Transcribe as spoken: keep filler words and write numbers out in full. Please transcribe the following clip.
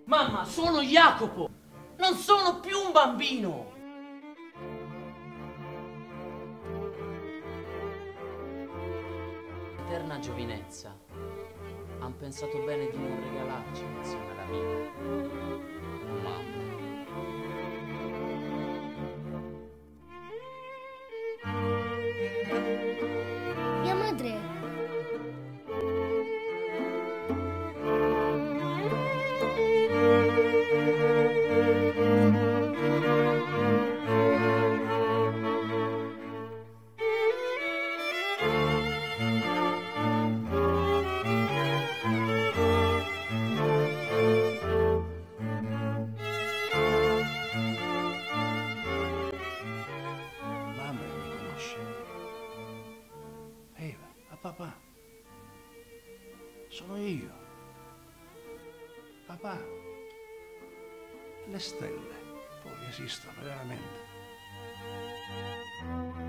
Mamma, sono Jacopo! Non sono più un bambino! Eterna giovinezza. Han pensato bene di non regalarci insieme alla vita. Mamma. Mia madre. Papà, sono io. Papà, le stelle poi esistono veramente.